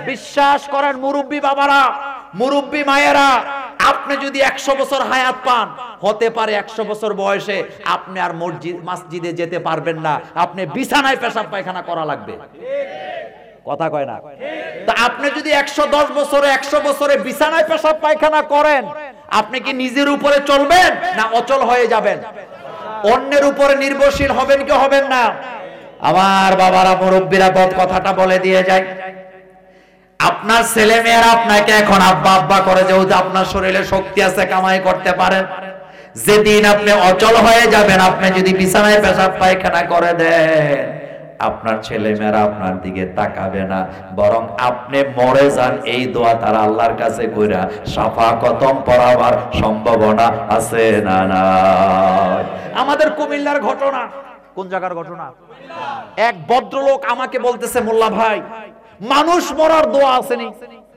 বিশ্বাস করেন মুরব্বী বাবারা, মুরব্বী মায়েরা, আপনি যদি 100 বছর হায়াত পান, হতে পারে 100 বছর বয়সে আপনি আর মসজিদে যেতে পারবেন না, আপনি বিছানায় পেশাব পায়খানা করা লাগবে। কথা কয় না? তা আপনি যদি 110 বছরে 100 বছরে বিছানায় পেশাব পায়খানা করেন, আপনি কি নিজের উপরে চলবেন না অচল হয়ে যাবেন? অন্যের উপরে নির্ভরশীল হবেন কি হবেন না? আমার বাবারা, মুরব্বীরা কথাটা বলে দিয়ে যায়। আপনার ছেলে মেয়েরা আপনাকে এখন আব্বা আব্বা করে, যেহেতু আপনার শরীরে শক্তি আছে, কামাই করতে পারেন। যেদিন আপনি অচল হয়ে যাবেন, আপনি যদি বিছানায় পেশাব পায়খানা করে দেন, আপনার ছেলে মেয়েরা আপনার দিকে তাকাবে না, বরং আপনি মরে যান এই দোয়া তারা আল্লাহর কাছে কইরা শাফাকতম পড়াবার সম্ভাবনা আছে না না? আমাদের কুমিল্লার ঘটনা। কোন জায়গার ঘটনা? এক ভদ্রলোক আমাকে বলতেছে, মোল্লা ভাই, মানুষ মরার দোয়া আসেনি।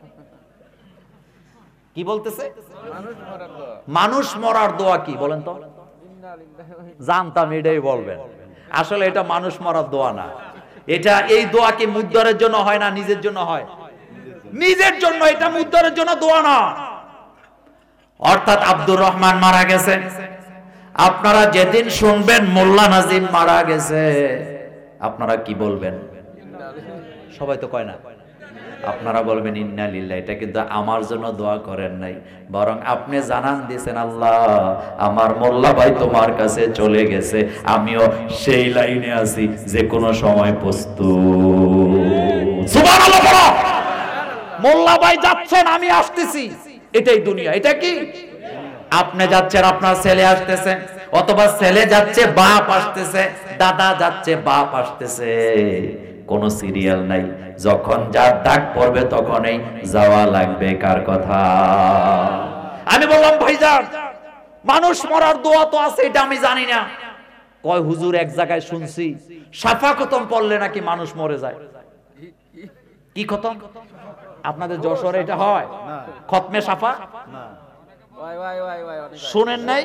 কি বলতেছে? মানুষ মরার দোয়া কি বলেন তো? জানতাম এটাই বলবেন। আসলে এটা মানুষ মরার দোয়া না। এটা, এই দোয়া কি মুদ্দারের জন্য হয় না নিজের জন্য হয়? নিজের জন্য। এটা মুদ্দারের জন্য দোয়া না। অর্থাৎ আব্দুর রহমান মারা গেছে, আপনারা যেদিন শুনবেন মোল্লা নাজিম মারা গেছে, আপনারা কি বলবেন? সবাই তো কয় না, আপনারা বলবেন ইন্না লিল্লাহ। এটা কিন্তু আমার জন্য দোয়া করেন নাই, বরং আপনি জানান দিয়েছেন, আল্লাহ আমার মোল্লা ভাই তোমার কাছে চলে গেছে, আমিও সেই লাইনে আছি, যে কোনো সময় প্রস্তুত। সুবহানাল্লাহ বলো। মোল্লা ভাই যাচ্ছেন, আমি আসতেছি, এটাই দুনিয়া। এটা কি? আপনি যাচ্ছেন, আপনার ছেলে আসতেছে, অথবা ছেলে যাচ্ছে, বাপ আসতেছে, দাদা যাচ্ছে, বাপ আসতেছে, কোন সিরিয়াল নাই। যখন যার ডাক পড়বে তখনই যাওয়া লাগবে। কার কথা? আমি বললাম, ভাইজান মানুষ মরার দোয়া তো আছে, এটা আমি জানি না। কয় হুজুর, এক জায়গায় শুনছি শাফা খতম পড়লে নাকি মানুষ মরে যায়। কি খতম? আপনাদের যশোরে এটা হয়? খতমে শাফা শুনেন নাই?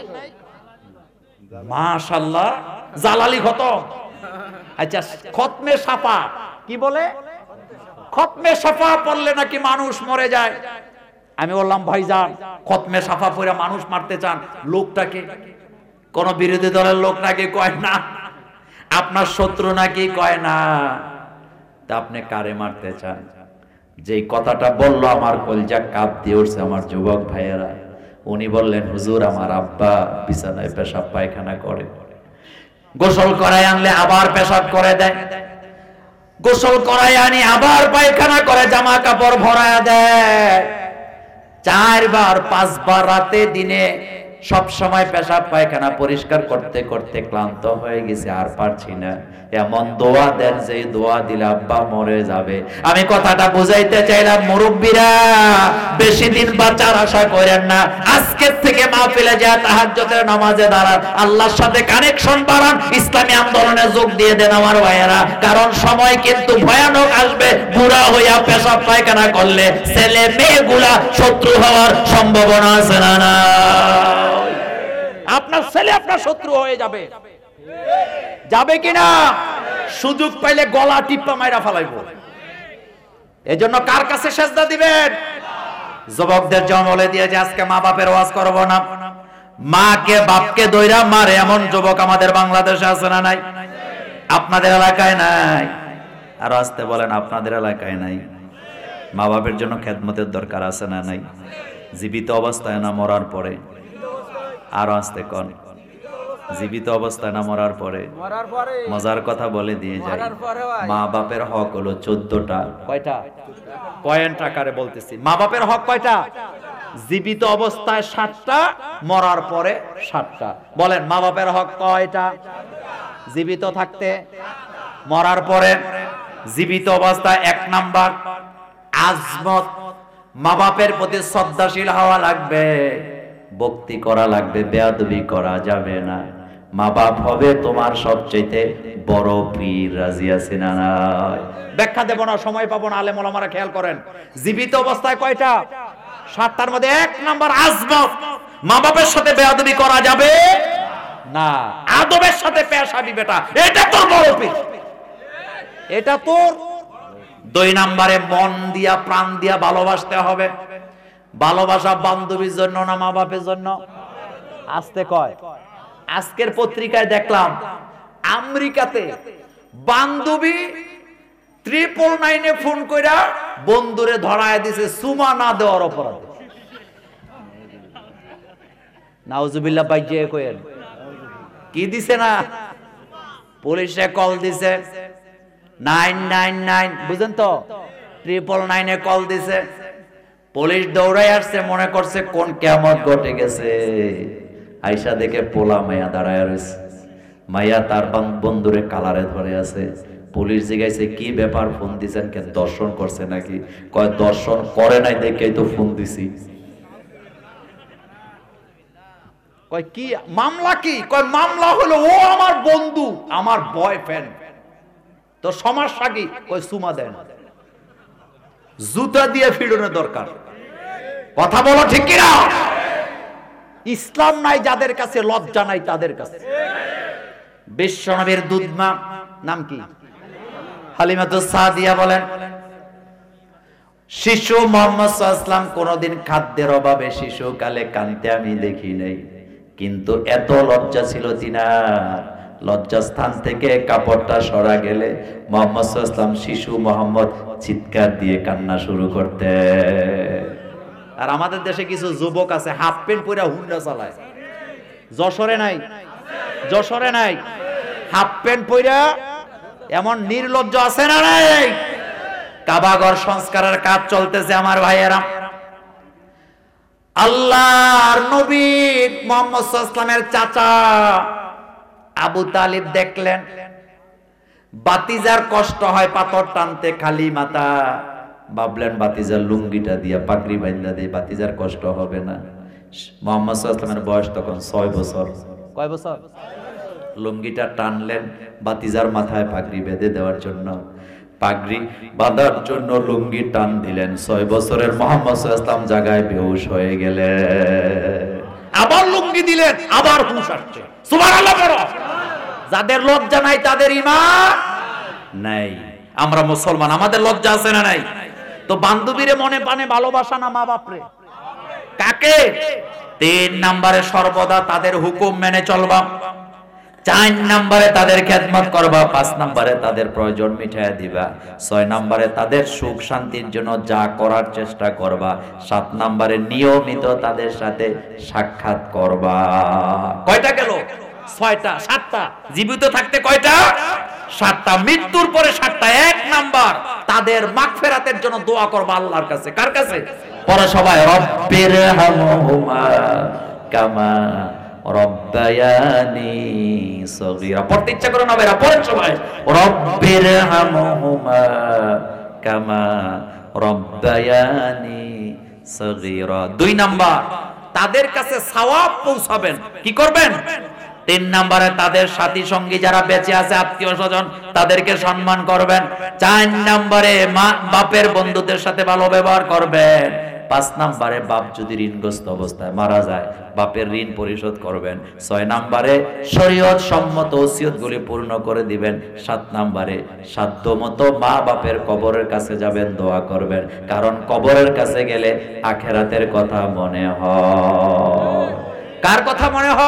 মাশাআল্লাহ, জালালি খতম। আচ্ছা, খতমে শাফা কি বলে? খতমে শাফা পড়লে নাকি মানুষ মরে যায়। আমি বললাম, ভাইজান খতমে শাফা পড়ে মানুষ মারতে চান, লোকটাকে কোন বিরোধী দলের লোক নাকি? কয় না। আপনার শত্রু নাকি? কয় না। তা আপনি কারে মারতে চান? যেই কথাটা বললো আমার কলজা কাঁপ দিয়ে উঠছে আমার যুবক ভাইয়েরা। উনি বললেন, হুজুর আমার আব্বা বিছানায় পেশাব পায়খানা করে, গোসল করায় আনলে আবার পেশাব করে দেয়, গোসল করায় আনি আবার পায়খানা করে, জামা কাপড় ভরায় দেয়, 4 বার 5 বার রাতে দিনে সব সময় পেশাব পায়খানা পরিষ্কার করতে করতে ক্লান্ত হয়ে গেছে, আর পারছি না। এমন দোয়া দেন যে দোয়া দিলে আব্বা মরে যাবে। আমি কথাটা বুঝাইতে চাইলাম, মুরব্বীরা বেশি দিন বাঁচার আশা করেন না। আজকের থেকে মাহফিলে যায় তাহাজ্জুদের নামাজে দাঁড়ান, আল্লাহর সাথে কানেকশন বাড়ান, ইসলামী আন্দোলনে যোগ দিয়ে দেন আমার ভাইয়েরা। কারণ সময় কিন্তু ভয়ানক আসবে। বুড়া হইয়া পেশাব পায়খানা করলে ছেলে মেয়েগুলা শত্রু হওয়ার সম্ভাবনা আছে না? না, আপনার ছেলে আপনার শত্রু হয়ে যাবে। যাবে কিনা? সুযোগ পাইলে গলা টিপ্পা মাইরা ফেলাইবো। এজন্য কার কাছে সেজদা দিবেন? যুবকদের জমলে দিয়ে যে আজকে মা বাপের ওয়াজ করব না, মাকে বাপকে দইরা মারে এমন যুবক আমাদের বাংলাদেশে আছে না নাই? আপনাদের এলাকায় নাই? আর আসতে বলেন, আপনাদের এলাকায় নাই? মা বাপের জন্য খেদমতের দরকার আছে না নাই? জীবিত অবস্থায় না মরার পরে? আর আসতে কোন? জীবিত অবস্থায় না মরার পরে? মজার কথা বলে দিয়ে যায়, মা বাপের হক হলো 14টা। কয়টা? পয়েন্ট আকারে বলতেছি। মা বাপের হক কয়টা? জীবিত অবস্থায় 7টা, মরার পরে 7টা। বলেন, মা বাপের হক কয়টা? জীবিত থাকতে, মরার পরে। জীবিত অবস্থায় 1 নাম্বার আজমত, মা বাপের প্রতি শ্রদ্ধাশীল হওয়া লাগবে, ভক্তি করা লাগবে, বেয়াদবি করা যাবে না। মা বাপ হবে তোমার সবচেয়ে বড় পীর। রাজি আছেন না নাই? ব্যাখ্যা দেব না, সময় পাবো না। আলেম ওলামারা খেয়াল করেন, জীবিত অবস্থায় কয়টা? 7টার মধ্যে 1 নাম্বার আজমত, মা বাপের সাথে বেয়াদবি করা যাবে না, আদবের সাথে পেশ আবি বেটা, এটা তোর বড় পীর, এটা তোর 2 নম্বরে মন দিয়া প্রাণ দিয়া ভালোবাসতে হবে। ভালোবাসা বান্ধবীর জন্য না মা বাপের জন্য? আস্তে কয়। আজকের পত্রিকায় দেখলাম আমেরিকাতে বান্ধবী 999 ফোন কইরা বন্ধুরে ধরায় দিছে সুমা না দেওয়ার অপরাধে। নাউজুবিল্লাহ বাইজে কইেন কি দিছে না, পুলিশে কল দিছে 999, বুঝেন তো, 999 কল দিছে। পুলিশ দৌড়াই আসছে, মনে করছে কোন কিয়ামত ঘটে গেছে। আয়সা দেখে পোলা মাইয়া দাঁড়ায় রয়েছে, মাইয়া তার বন্ধুরে কালারে ধরে আছে। পুলিশ জিজ্ঞাসা কি ব্যাপার, ফোন দিছেন কে, দর্শন করছে নাকি? কয় দর্শন করে নাই দেখেই তো ফোন দিছি। কয় কি মামলা? কি কয় মামলা হলো ও আমার বন্ধু, আমার বয়ফ্রেন্ড। তো সমস্যা কি? কয় সুমা দেন। জুতা দিয়ে ফিরোনোর দরকার। কথা বলো ঠিক কিনা? ইসলাম নাই যাদের কাছে, লজ্জা নাই তাদের কাছে। বিশ্বনবীর দুধমা নাম কি? হালিমাতুস সাদিয়া বলেন, শিশু মুহাম্মদ সাল্লাল্লাহু আলাইহি ওয়াসাল্লাম কোনদিন খাদ্যের অভাবে শিশুকালে কাঁদতে আমি দেখি নাই, কিন্তু এত লজ্জা ছিল তিনার, লজ্জাস্থান থেকে কাপড়টা সরা গেলে মুহাম্মদ সাল্লাল্লাহু আলাইহি ওয়াসাল্লাম শিশু মুহাম্মদ চিৎকার দিয়ে কান্না শুরু করতে। আর আমাদের দেশে কিছু যুবক আছে হাফ প্যান্ট পরে হুন্ডা চালায়। যশোরে নাই? যশোরে নাই? হাফ প্যান্ট পরে এমন নির্লজ্জ আছে না নাই? কাবাঘর সংস্কারের কাজ চলতেছে আমার ভাইয়েরা। আল্লাহর নবী মুহাম্মদ সাল্লাল্লাহু আলাইহি ওয়াসাল্লামের চাচা আবু তালিব দেখলেন বাতিজার কষ্ট হয় পাথর টানতে খালি মাথা, ভাবলেন বাতিজার লুঙ্গিটা দিয়া পাগড়ি বাঁধা দিয়ে বাতিজার কষ্ট হবে না। মুহাম্মদ সাল্লাল্লাহু আলাইহি ওয়াসাল্লামের বয়স তখন 6 বছর। কয় বছর? লুঙ্গিটা টানলেন বাতিজার মাথায় পাগড়ি বেঁধে দেওয়ার জন্য, পাগড়ি বাঁধার জন্য লুঙ্গি টান দিলেন। 6 বছরের মুহাম্মদ সাল্লাল্লাহু আলাইহি ওয়াসাল্লাম জায়গায় বেহুশ হয়ে গেলেন। আবার লুঙ্গি দিলেন, আবার হুঁশ আসছে। সুবহানাল্লাহ পড়ো। যাদের লজ্জা নাই তাদের ঈমান নাই। আমরা মুসলমান, আমাদের লজ্জা আছে না নাই? তো বান্ধবীরে মনে প্রাণে ভালোবাসা না মা বাপরে? কাকে? 3 নম্বরে সর্বদা তাদের হুকুম মেনে চলবা, 4 নম্বরে তাদের খেদমত করবা, 5 নম্বরে তাদের প্রয়োজন মিটাইয়া দিবা, 6 নম্বরে তাদের সুখ শান্তির জন্য যা করার চেষ্টা করবা, 7 নম্বরে নিয়মিত তাদের সাথে সাক্ষাৎ করবা। কয়টা গেল? 6টা। 7টা। জীবিত থাকতে কয়টা? 7টা। মৃত্যুর পরে 7টা। 1 নাম্বার, তাদের মাগফিরাতের জন্য দোয়া করবা আল্লাহর কাছে। কার কাছে? পরে সবাই রব্বির হামহুমা কামা রব্বায়ানি সগীরা। পড়তে ইচ্ছা করে না বেরা? পড়েন সবাই রব্বির হামহুমা কামা রব্বায়ানি সগীরা। 2 নাম্বার, তাদের কাছে সওয়াব পৌঁছাবেন। কি করবেন? 3 নম্বরে তাদের সাথী সঙ্গী যারা বেঁচে আছে, আত্মীয় স্বজন, তাদেরকে সম্মান করবেন। 4 নম্বরে মা বাপের বন্ধুদের সাথে ভালো ব্যবহার করবেন। 5 নম্বরে বাপ যদি ঋণগ্রস্ত অবস্থায় মারা যায় বাপের ঋণ পরিশোধ করবেন। 6 নম্বরে শরীয়ত সম্মত ওসিয়তগুলি পূর্ণ করে দিবেন। 7 নম্বরে সাধ্যমতো মা বাপের কবরের কাছে যাবেন, দোয়া করবেন, কারণ কবরের কাছে গেলে আখিরাতের কথা মনে হয়। কার কথা মনে হয়?